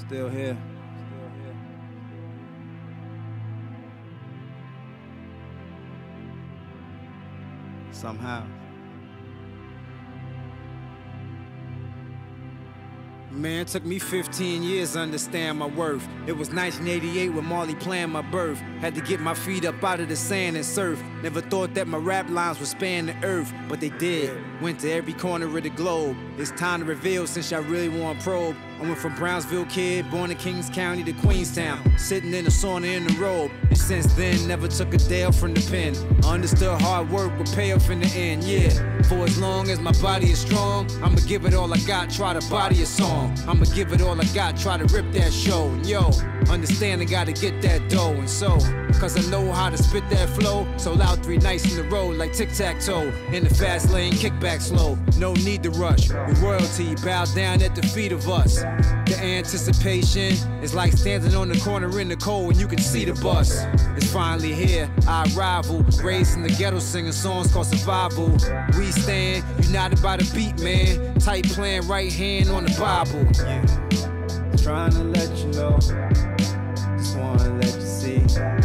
Still here. Somehow. Man, it took me 15 years to understand my worth. It was 1988 when Marley planned my birth. Had to get my feet up out of the sand and surf. Never thought that my rap lines would span the earth, but they did. Went to every corner of the globe. It's time to reveal since y'all really want to probe. I went from Brownsville kid, born in Kings County to Queenstown, sitting in the sauna in the robe. And since then, never took a day off from the pen. I understood hard work would pay off in the end, yeah. For as long as my body is strong, I'ma give it all I got, try to body a song. I'ma give it all I got, try to rip that show. And yo, understand I gotta get that dough. And so, cause I know how to spit that flow, sold out 3 nights in a row like tic-tac-toe. In the fast lane, kick back slow, no need to rush. The royalty bow down at the feet of us. The anticipation is like standing on the corner in the cold when you can see the bus. It's finally here, our rival, raised in the ghetto singing songs called survival. We stand united by the beat, man. Tight plan, right hand on the Bible. Yeah. Trying to let you know, just wanna let you see.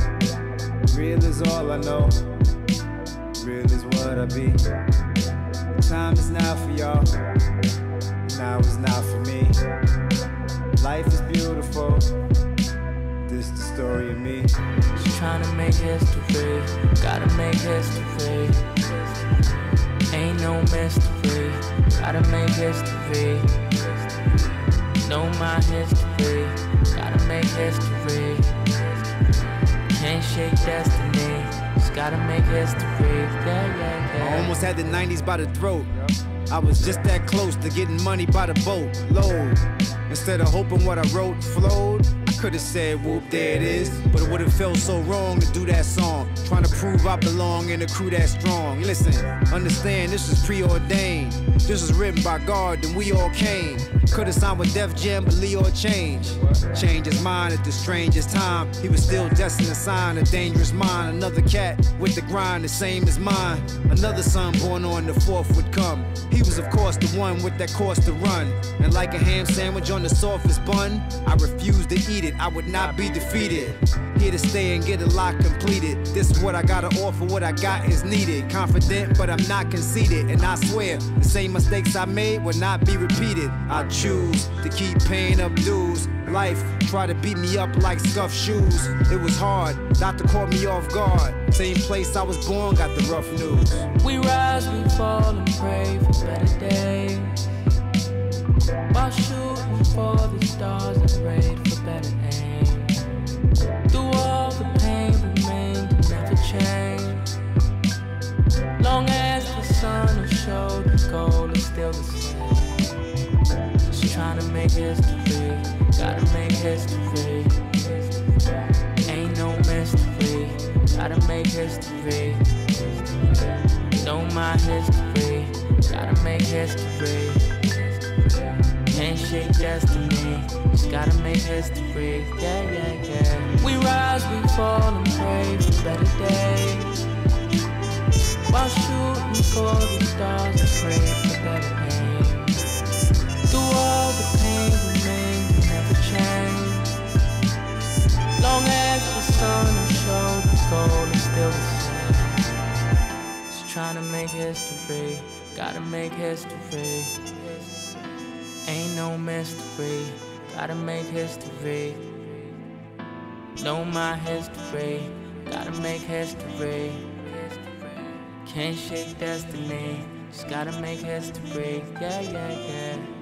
Real is all I know, real is what I be. The time is now for y'all, now is not for me. Life is beautiful, this the story of me. Just trying to make history, gotta make history. Ain't no mystery, gotta make history. Know my history, gotta make history. Can't shake destiny, just gotta make history. Yeah. I almost had the 90s by the throat. I was just that close to getting money by the boat load. Instead of hoping what I wrote flowed, I could've said whoop, there it is. But it would've felt so wrong to do that song, trying to prove I belong in a crew that strong. Listen, understand this was preordained. This was written by God, then we all came. Could've signed with Def Jam, but Leo changed his mind at the strangest time. He was still destined to sign a dangerous mind. Another cat with the grind the same as mine. Another son born on the 4th would come. He was of course the one with that course to run. And like a ham sandwich on the softest bun, I refused to eat it, I would not be defeated. Here to stay and get a lot completed. This is what I gotta offer, what I got is needed. Confident, but I'm not conceited. And I swear, the same mistakes I made will not be repeated. I choose to keep paying up dues. Life tried to beat me up like scuffed shoes. It was hard, doctor caught me off guard. Same place I was born, got the rough news. We rise, we fall and pray for better days, while shooting for the stars and prayed for better aim. Through all the pain remained and never changed. Long as the sun will show, the goal is still the same. Just trying to make history, gotta make history. Ain't no mystery, gotta make history. Know my history, gotta make history. Can't shake destiny, just gotta make history. Yeah. We rise, we fall and pray for better days, while shooting for the stars and pray for better aim. Through all the pain remains and never change. Long as the sun will show, the goal is still the same. Just trying to make history, gotta make history. Ain't no mystery, gotta make history. Know my history, gotta make history. Can't shake destiny, just gotta make history. Yeah.